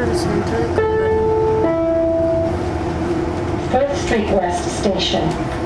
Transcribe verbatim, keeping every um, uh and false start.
al centro de Calgary. First Street West Station.